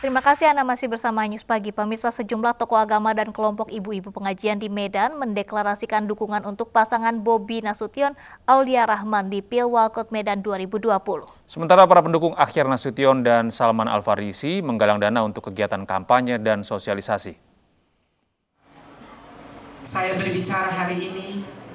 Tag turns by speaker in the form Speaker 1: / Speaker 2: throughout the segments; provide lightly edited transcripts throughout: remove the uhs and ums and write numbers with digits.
Speaker 1: Terima kasih Anda masih bersama News Pagi. Pemirsa, sejumlah tokoh agama dan kelompok ibu-ibu pengajian di Medan mendeklarasikan dukungan untuk pasangan Bobi Nasution Aulia Rahman di Pilwalkot Medan 2020.
Speaker 2: Sementara para pendukung Akhyar Nasution dan Salman Al Farisi menggalang dana untuk kegiatan kampanye dan sosialisasi.
Speaker 3: Saya berbicara hari ini,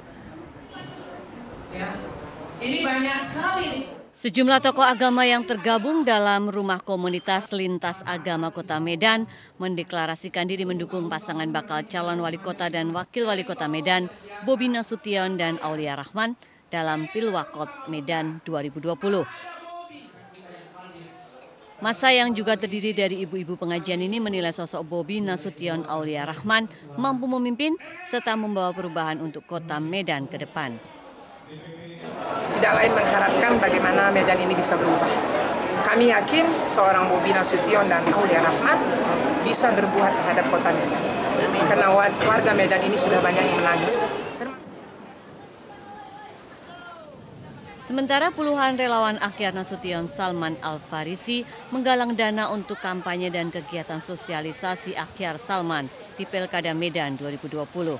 Speaker 3: ya, ini banyak sekali.
Speaker 4: Sejumlah tokoh agama yang tergabung dalam Rumah Komunitas Lintas Agama Kota Medan mendeklarasikan diri mendukung pasangan bakal calon wali kota dan wakil wali kota Medan, Bobi Nasution dan Aulia Rahman dalam Pilwalkot Medan 2020. Massa yang juga terdiri dari ibu-ibu pengajian ini menilai sosok Bobi Nasution Aulia Rahman mampu memimpin serta membawa perubahan untuk kota Medan ke depan.
Speaker 3: Tidak lain mengharapkan bagaimana Medan ini bisa berubah. Kami yakin seorang Bobi Nasution dan Aulia Rahman bisa berbuat terhadap kota Medan. Karena warga Medan ini sudah banyak yang menangis.
Speaker 4: Sementara puluhan relawan Akhyar Nasution Salman Al Farisi menggalang dana untuk kampanye dan kegiatan sosialisasi Akhyar Salman di Pilkada Medan 2020.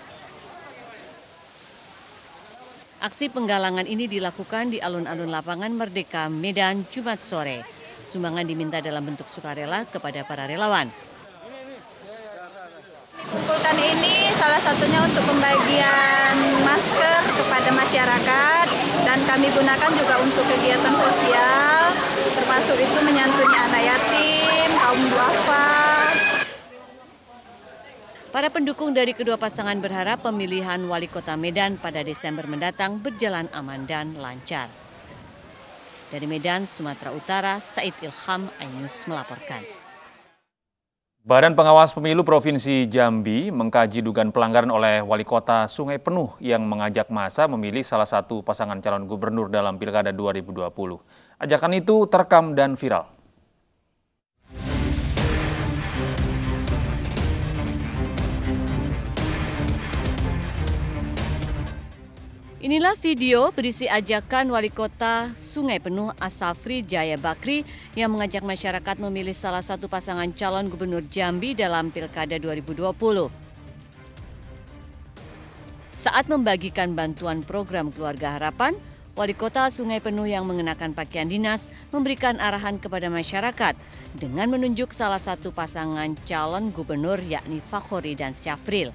Speaker 4: Aksi penggalangan ini dilakukan di alun-alun lapangan Merdeka Medan Jumat sore. Sumbangan diminta dalam bentuk sukarela kepada para relawan.
Speaker 5: Kumpulkan ini salah satunya untuk pembagian masker kepada masyarakat dan kami gunakan juga untuk kegiatan sosial, termasuk itu menyantuni anak yatim, kaum duafa.
Speaker 4: Para pendukung dari kedua pasangan berharap pemilihan wali kota Medan pada Desember mendatang berjalan aman dan lancar. Dari Medan, Sumatera Utara, Said Ilham, iNews melaporkan.
Speaker 2: Badan Pengawas Pemilu Provinsi Jambi mengkaji dugaan pelanggaran oleh Wali Kota Sungai Penuh yang mengajak massa memilih salah satu pasangan calon gubernur dalam Pilkada 2020. Ajakan itu terekam dan viral.
Speaker 4: Inilah video berisi ajakan Wali Kota Sungai Penuh Asafri Jaya Bakri yang mengajak masyarakat memilih salah satu pasangan calon gubernur Jambi dalam Pilkada 2020. Saat membagikan bantuan program Keluarga Harapan, Wali Kota Sungai Penuh yang mengenakan pakaian dinas memberikan arahan kepada masyarakat dengan menunjuk salah satu pasangan calon gubernur yakni Fakhori dan Syafril.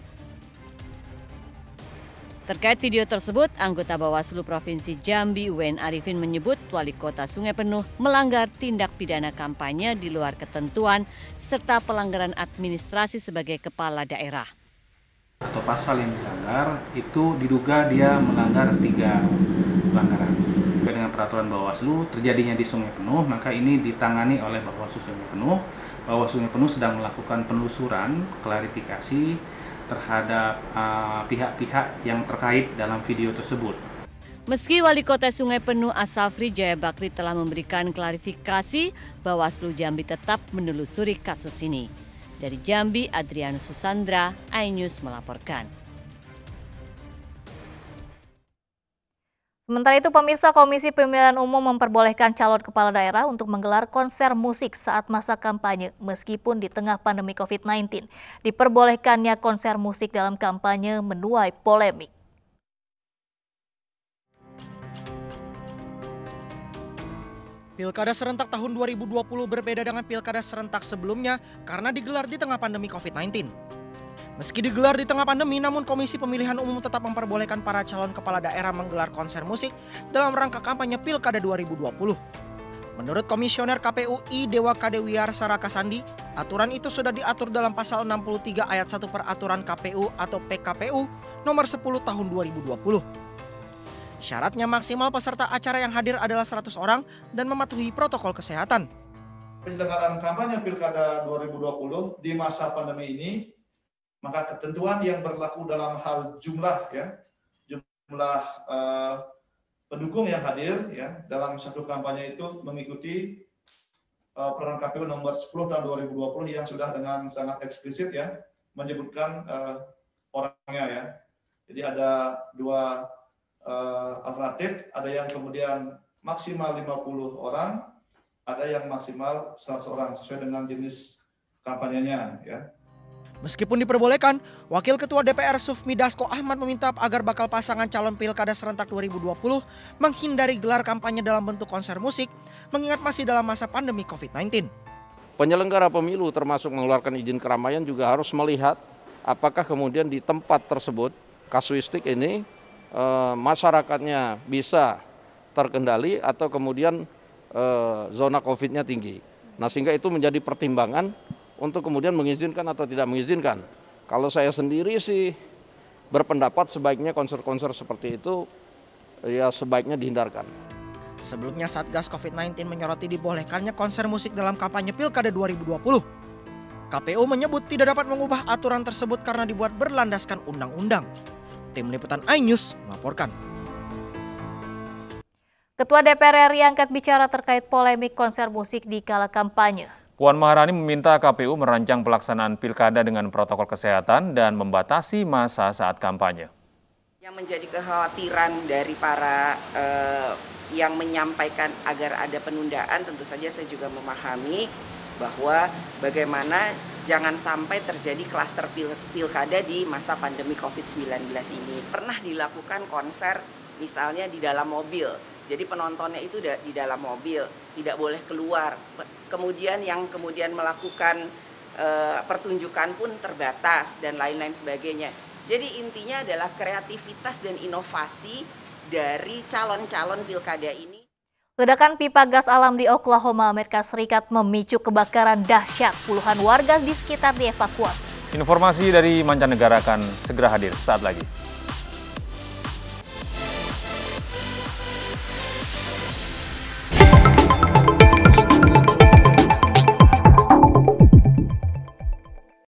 Speaker 4: Terkait video tersebut, anggota Bawaslu Provinsi Jambi UN Arifin menyebut Wali Kota Sungai Penuh melanggar tindak pidana kampanye di luar ketentuan serta pelanggaran administrasi sebagai kepala daerah.
Speaker 6: Atau pasal yang dilanggar itu diduga dia melanggar 3 pelanggaran. Sesuai dengan peraturan Bawaslu terjadinya di Sungai Penuh, maka ini ditangani oleh Bawaslu Sungai Penuh. Bawaslu Sungai Penuh sedang melakukan penelusuran, klarifikasi terhadap pihak-pihak yang terkait dalam video tersebut.
Speaker 4: Meski Wali Kota Sungai Penuh Asafri Jaya Bakri telah memberikan klarifikasi, Bawaslu Jambi tetap menelusuri kasus ini. Dari Jambi, Adrianus Susandra, iNews melaporkan.
Speaker 1: Sementara itu, pemirsa, Komisi Pemilihan Umum memperbolehkan calon kepala daerah untuk menggelar konser musik saat masa kampanye, meskipun di tengah pandemi COVID-19. Diperbolehkannya konser musik dalam kampanye menuai polemik.
Speaker 7: Pilkada serentak tahun 2020 berbeda dengan pilkada serentak sebelumnya karena digelar di tengah pandemi COVID-19. Meski digelar di tengah pandemi, namun Komisi Pemilihan Umum tetap memperbolehkan para calon kepala daerah menggelar konser musik dalam rangka kampanye Pilkada 2020. Menurut Komisioner KPU I Dewa Kadewiar Saraka Sandi, aturan itu sudah diatur dalam pasal 63 ayat 1 Peraturan KPU atau PKPU nomor 10 tahun 2020. Syaratnya maksimal peserta acara yang hadir adalah 100 orang dan mematuhi protokol kesehatan.
Speaker 8: Penyelenggaraan kampanye Pilkada 2020 di masa pandemi ini, maka ketentuan yang berlaku dalam hal jumlah pendukung yang hadir dalam satu kampanye itu mengikuti peraturan KPU nomor 10 tahun 2020 yang sudah dengan sangat eksplisit menyebutkan orangnya Jadi ada 2 alternatif, ada yang kemudian maksimal 50 orang ada yang maksimal 100 orang sesuai dengan jenis kampanyenya ya.
Speaker 7: Meskipun diperbolehkan, Wakil Ketua DPR Sufmi Dasko Ahmad meminta agar bakal pasangan calon Pilkada serentak 2020 menghindari gelar kampanye dalam bentuk konser musik, mengingat masih dalam masa pandemi COVID-19.
Speaker 9: Penyelenggara pemilu termasuk mengeluarkan izin keramaian juga harus melihat apakah kemudian di tempat tersebut, kasuistik ini, masyarakatnya bisa terkendali atau kemudian zona COVID-nya tinggi. Nah, sehingga itu menjadi pertimbangan untuk kemudian mengizinkan atau tidak mengizinkan. Kalau saya sendiri sih berpendapat sebaiknya konser-konser seperti itu ya sebaiknya dihindarkan.
Speaker 7: Sebelumnya Satgas COVID-19 menyoroti dibolehkannya konser musik dalam kampanye Pilkada 2020. KPU menyebut tidak dapat mengubah aturan tersebut karena dibuat berlandaskan undang-undang. Tim Liputan iNews melaporkan.
Speaker 1: Ketua DPR RI angkat bicara terkait polemik konser musik di kala kampanye.
Speaker 2: Puan Maharani meminta KPU merancang pelaksanaan pilkada dengan protokol kesehatan dan membatasi masa saat kampanye.
Speaker 10: Yang menjadi kekhawatiran dari para yang menyampaikan agar ada penundaan, tentu saja saya juga memahami bahwa bagaimana jangan sampai terjadi klaster pilkada di masa pandemi COVID-19 ini. Pernah dilakukan konser misalnya di dalam mobil. Jadi penontonnya itu di dalam mobil, tidak boleh keluar. Kemudian yang kemudian melakukan pertunjukan pun terbatas dan lain-lain sebagainya. Jadi intinya adalah kreativitas dan inovasi dari calon-calon pilkada ini.
Speaker 1: Ledakan pipa gas alam di Oklahoma, Amerika Serikat memicu kebakaran dahsyat. Puluhan warga di sekitar dievakuasi.
Speaker 2: Informasi dari mancanegara akan segera hadir saat lagi.